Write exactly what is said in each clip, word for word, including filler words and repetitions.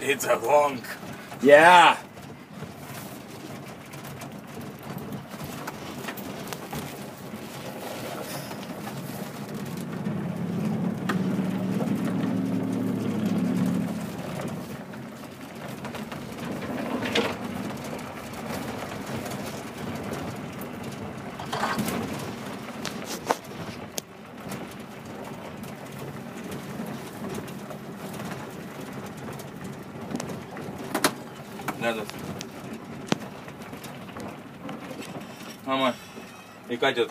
It's a honk. Yeah. Надо. Мама, и котятка.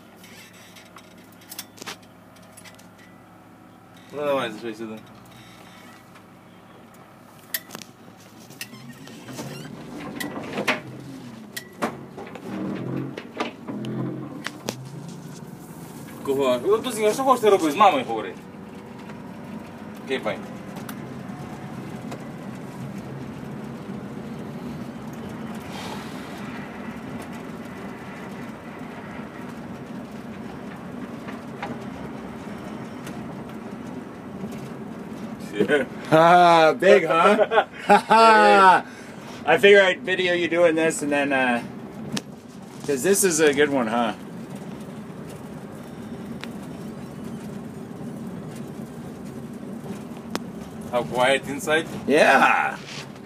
Ну давай, зашей сюда. Кого? Ну тут що хочете робити? З мамою говори. Окей, пай. Ha, big, huh? Ha I figure I'd video you doing this and then, uh, because this is a good one, huh? How quiet inside? Yeah.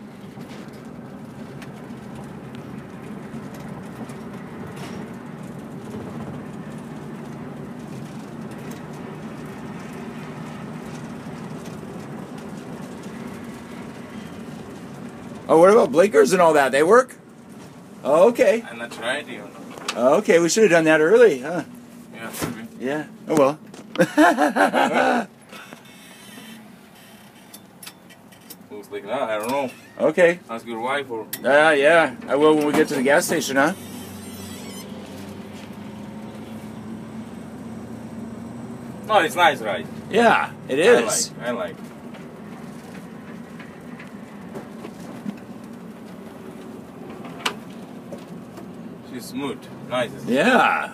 Oh, what about blinkers and all that? They work? Oh, okay. I'm not tried you. Oh, okay, we should have done that early, huh? Yeah, maybe. Yeah. Oh well. Looks like that. I don't know. Okay. Ask your wife or. Ah, uh, yeah. I will when we get to the gas station, huh? No, it's nice, right? Yeah, it is. I like. I like. She's smooth, nice. Yeah.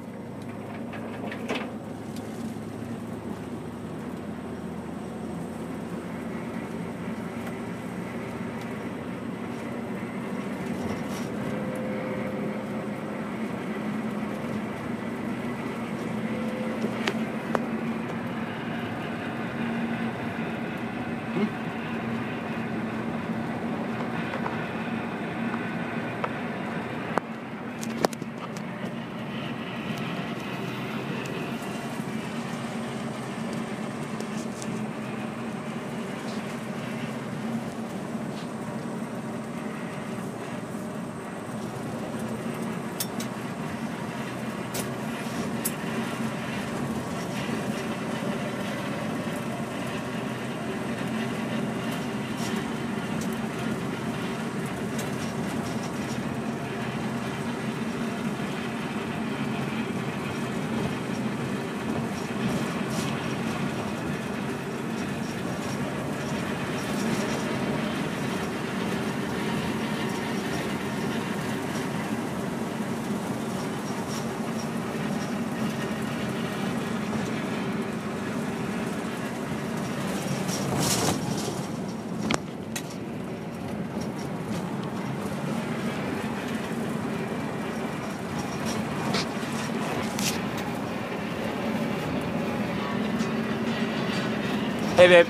Hey, babe.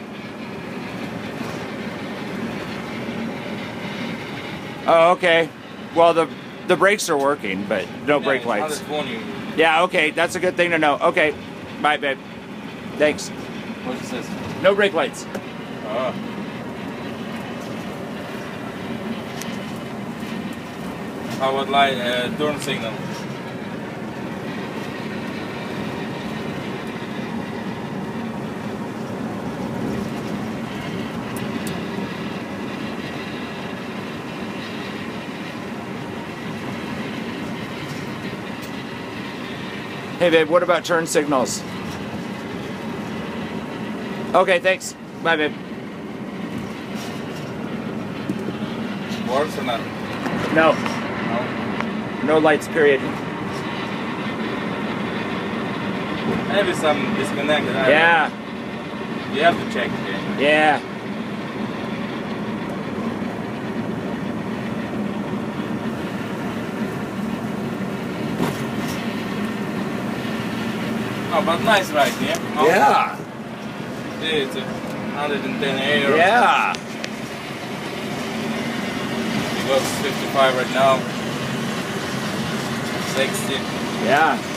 Oh, okay. Well, the the brakes are working, but no Yeah, brake lights. You. Yeah, okay. That's a good thing to know. Okay. Bye, babe. Thanks. What it says? No brake lights. Oh. How about light uh, turn signal? Hey, babe, what about turn signals? Okay, thanks. Bye, babe. Works or not? No. No. No lights, period. Maybe some disconnected. I Yeah. don't know. You have to check again. Yeah. Oh, but nice ride, yeah? Oh, Yeah. It's a one hundred ten air. Yeah. It goes fifty-five right now. sixty. Yeah.